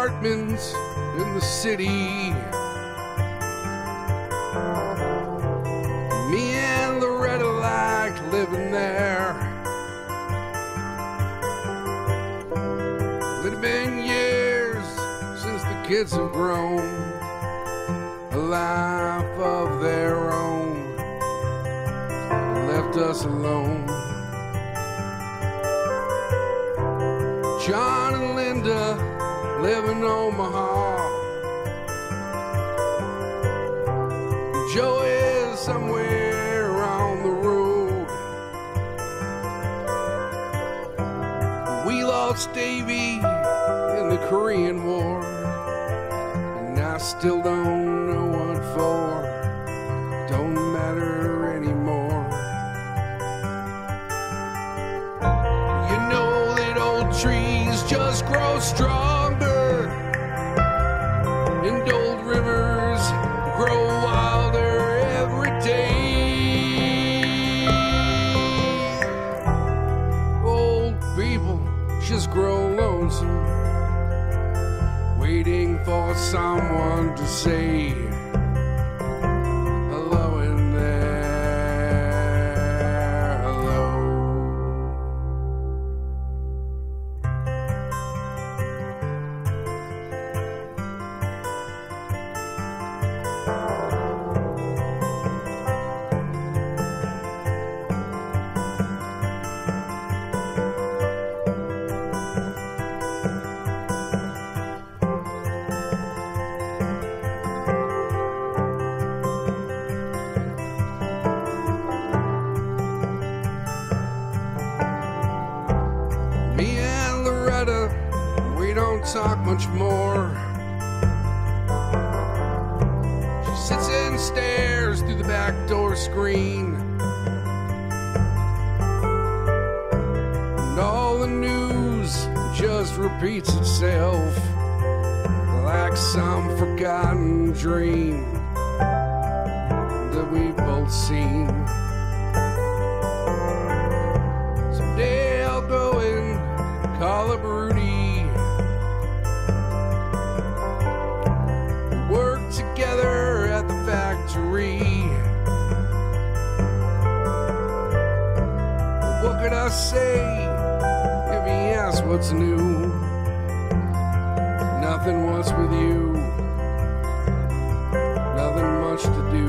apartments in the city. Me and Loretta liked living there. It had been years since the kids have grown a life of their own, left us alone. John and Linda live in Omaha. Joe is somewhere on the road. We lost Davy in the Korean War, and I still don't know what for. Don't matter anymore. You know that old trees just grow stronger, and old rivers grow wilder every day. Old people just grow lonesome, waiting for someone to say hello in there, hello. Me and Loretta, we don't talk much more. She sits and stares through the back door screen, and all the news just repeats itself like some forgotten dream that we've both seen. Someday I'll go and call up Rudy. We work together at the factory. But what could I say if he asked what's new? Nothing, what's with you? Nothing much to do.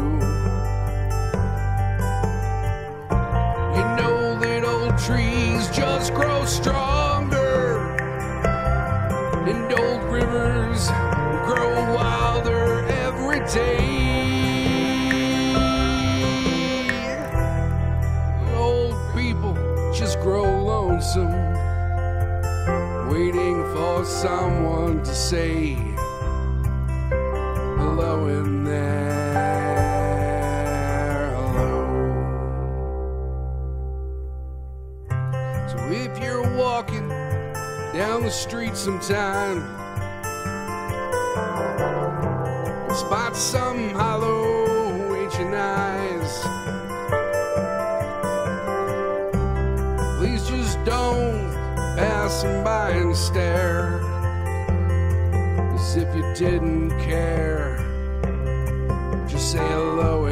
You know that old trees just grow stronger, and old rivers grow wilder every day. Old people just grow lonesome, waiting for someone to say hello in there, hello. So if you're walking down the street sometime, spot some hollow ancient eyes, please just don't pass them by and stare, as if you didn't care. Just say hello